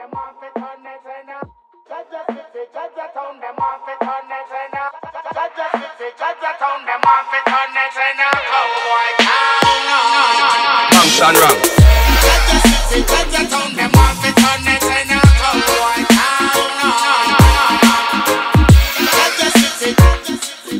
them off it on the trainer. Jaja city, Jaja town, them off it on the trainer. Jaja city, Jaja town, them off it on the trainer. Cowboy town. Function wrong. Jaja city, Jaja town, them off it on the trainer. Cowboy town. Jaja city, Jaja city.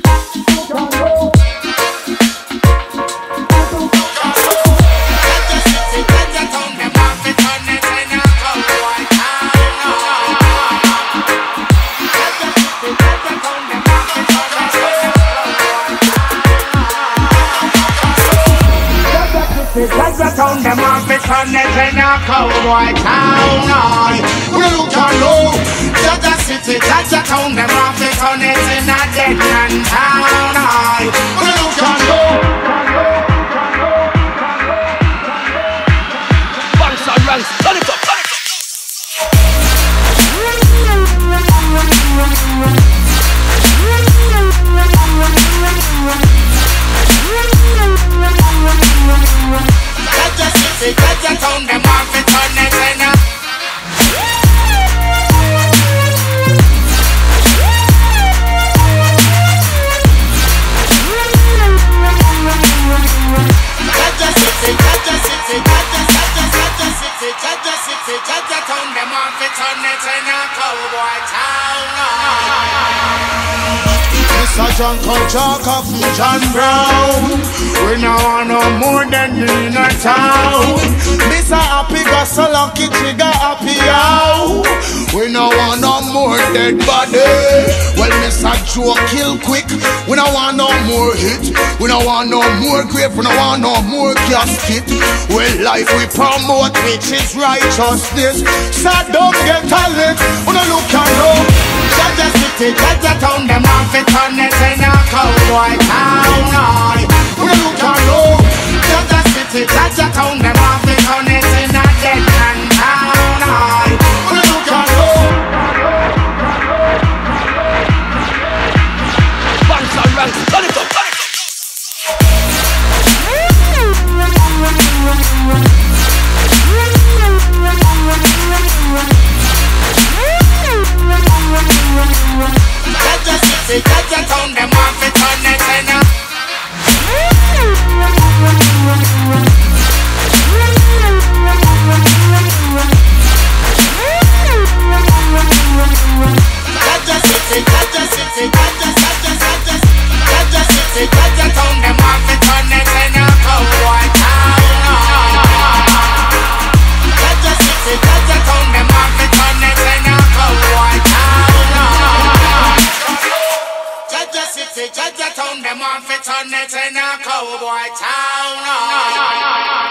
Jaja town, them off it on the trainer, cowboy town. We look on low. Jaja city, Jaja town, them off it on the trainer, dead man town. We look on low. Function wrong. Turn it up, turn it up. Jaja city, Jaja town, them off it on the trainer. Jaja city, Jaja city, Jaja city, Jaja city, Jaja town, them off it on the trainer, cowboy town. Mr. John Kulchak of John Brown. We no want no more than me in a town. Mr. Happy got so lucky, trigger happy out. We no want no more dead body. Well, Mr. Joe kill quick. We no want no more hit. We no want no more grave. We no want no more casket. Well, life we promote, which is righteousness. So don't get a lick. We no look and look. Jaja city, Jaja town, them off it on the trainer, cowboy town. We look and look. Jaja city, Jaja town, them off it on the trainer, dead man town. We look and look. Function wrong. Turn it up, turn it up. Jaja city, Jaja town, them off it on the trainer. Jaja city, Jaja city, Jaja city, Jaja town, them off it on the trainer, cowboy town. Jaja city, Jaja town, them off it on the trainer, cowboy town. Jaja city, Jaja town, them off it on the trainer, cowboy town.